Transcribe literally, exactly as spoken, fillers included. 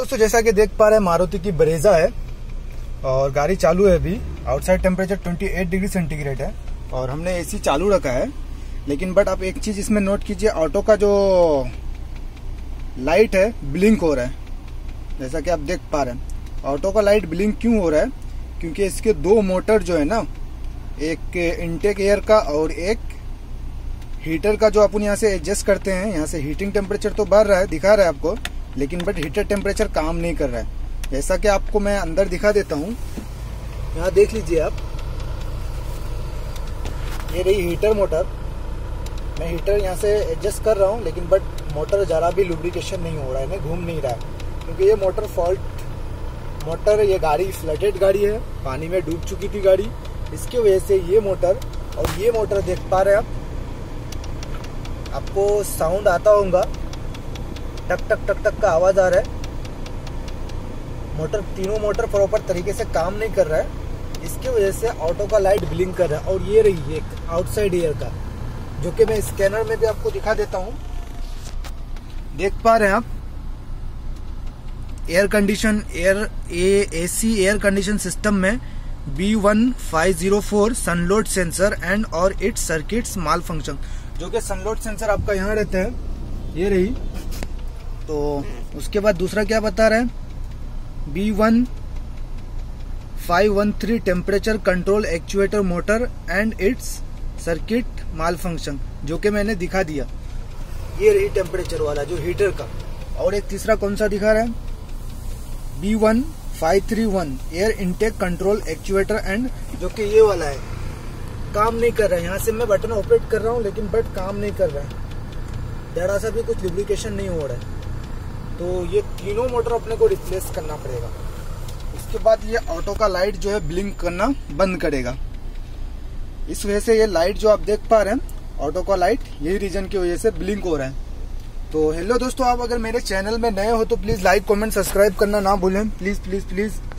दोस्तों, जैसा कि देख पा रहे हैं मारुति की ब्रेजा है और गाड़ी चालू है अभी। आउटसाइड टेम्परेचर अट्ठाईस डिग्री सेंटीग्रेड है और हमने एसी चालू रखा है। लेकिन बट आप एक चीज इसमें नोट कीजिए, ऑटो का जो लाइट है ब्लिंक हो रहा है, जैसा कि आप देख पा रहे हैं। ऑटो का लाइट ब्लिंक क्यों हो रहा है? क्योंकि इसके दो मोटर जो है ना, एक इनटेक एयर का और एक हीटर का, जो अपन यहाँ से एडजस्ट करते हैं। यहाँ से हीटिंग टेम्परेचर तो बढ़ रहा है, दिखा रहा है आपको, लेकिन बट हीटर टेम्परेचर काम नहीं कर रहा है। जैसा कि आपको मैं अंदर दिखा देता हूँ, यहाँ देख लीजिए आप, ये रही हीटर मोटर। मैं हीटर यहाँ से एडजस्ट कर रहा हूँ, लेकिन बट मोटर जरा भी लुब्रिकेशन नहीं हो रहा है, घूम नहीं रहा है, क्योंकि ये मोटर फॉल्ट मोटर, ये गाड़ी फ्लडेड गाड़ी है, पानी में डूब चुकी थी गाड़ी, इसकी वजह से ये मोटर और ये मोटर देख पा रहे हैं आप, आपको साउंड आता होगा, टक टक टक टक का आवाज आ रहा है। मोटर, तीनों मोटर प्रॉपर तरीके से काम नहीं कर रहा है, इसकी वजह से ऑटो का लाइट ब्लिंक कर रहा है। और ये रही एक आउटसाइड एयर का, जो कि मैं स्कैनर में भी आपको दिखा देता हूं। देख पा रहे हैं आप, air condition air AC air condition system में B one five zero four sunload sensor and और इट्स सर्किट्स माल फंक्शन, जो कि सनलोड सेंसर आपका यहाँ रहता है, ये रही। तो उसके बाद दूसरा क्या बता रहा है, B one five one three temperature control actuator motor and its circuit malfunction, जो कि मैंने दिखा दिया। ये रही टेम्परेचर वाला जो हीटर का। और एक तीसरा कौन सा दिखा रहा है, B one five three one air intake control actuator and, जो कि ये वाला है, काम नहीं कर रहा है। यहाँ से मैं बटन ऑपरेट कर रहा हूँ, लेकिन बट काम नहीं कर रहा है, जरा सा भी कुछ लुब्रिकेशन नहीं हो रहा है। तो ये तीनों मोटर अपने को रिप्लेस करना पड़ेगा। इसके बाद ये ऑटो का लाइट जो है ब्लिंक करना बंद करेगा। इस वजह से ये लाइट जो आप देख पा रहे हैं, ऑटो का लाइट, यही रीजन की वजह से ब्लिंक हो रहा है। तो हेलो दोस्तों, आप अगर मेरे चैनल में नए हो तो प्लीज लाइक कमेंट सब्सक्राइब करना ना भूलें, प्लीज प्लीज प्लीज।